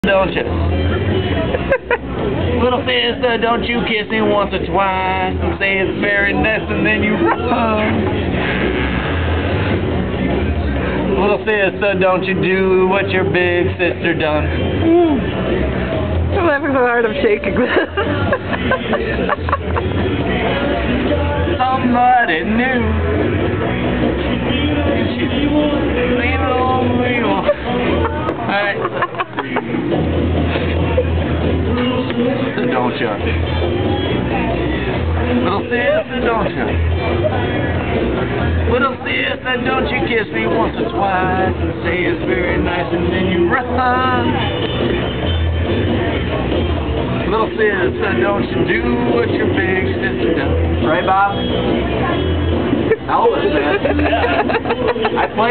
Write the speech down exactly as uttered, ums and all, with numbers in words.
Don't you? Little sister, don't you kiss me once or twice and say it's very nice and then you run. Little sister, don't you do what your big sister done. Mm. I'm having a hard time shaking this. Somebody new. Alright. Don't you? Little sister, don't you? Little sister, don't you kiss me once or twice and say it's very nice and then you run. Little sister, don't you do what your big sister does. Right, Bob? Elvis, man. I play